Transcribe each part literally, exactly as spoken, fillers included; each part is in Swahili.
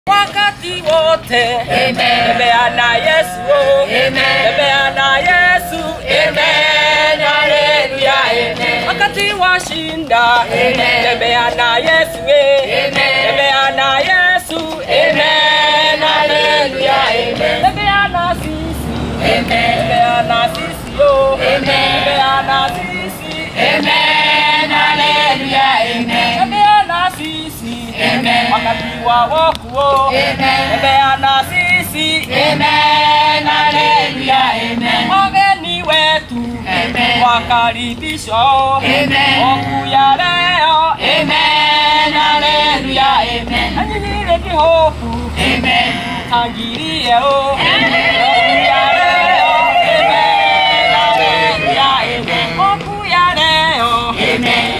Wakati wote tembea na Yesu, tembea na Yesu, amen, haleluya, amen. Wakati washinda tembea na Yesu, tembea na Yesu, amen, haleluya, amen. Tembea na sisi, tembea na sisi, oh, tembea na sisi, amen, haleluya, amen. Tembea na sisi, wakati wa wokovu, tembea na sisi, amen, haleluya, amen. Wageni wetu wakaribishwa, wakuja leo, amen, haleluya, amen. Na nyinyi leti hofu, tangilie, wakuja leo, amen, haleluya, amen. Wakuja leo, amen,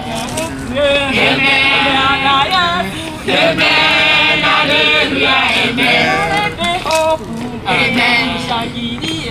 amen, haleluya, amen. Lete hofu, amen, shangilie,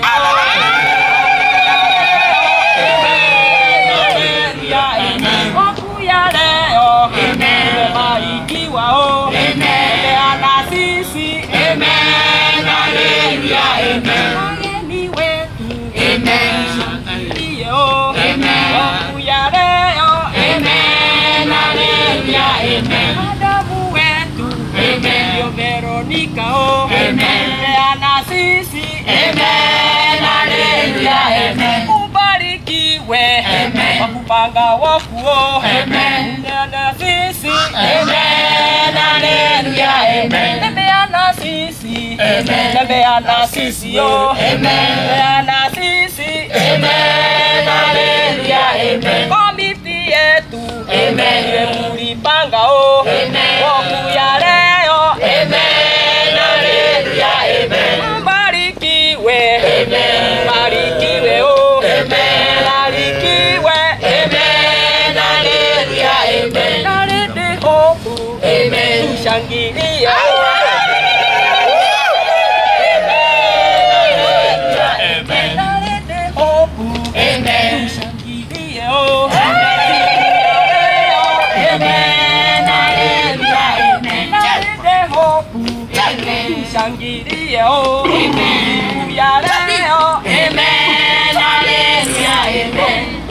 amen, haleluya, amen. Wakuja leo, amen, umebarikiwa, tembea na sisi, amen, haleluya, amen. Wageni wetu, amen, shangilie, amen, wakuja leo, amen, haleluya, amen. Veronica, oh, tembea na sisi, amen, haleluya, amen. Ubarikiwe, wakupanga wakuo, amen, na sisi, amen, haleluya, amen. Tembea na sisi, tembea na sisi, oh, tembea na sisi, amen, haleluya, amen. Komiti yetu, amen, mulipanga, oh, wakuja leo, amen, haleluya, amen. Mbarikiwe, amen, mbarikiwe, oh, amen, mbarikiwe, amen, haleluya, amen. Nalete hofu, amen, tushangilie, amen, nalete hofu, amen, tushangilie, oh, amen, haleluya, amen. Nalete hofu, tushangilie, oh, haleluya.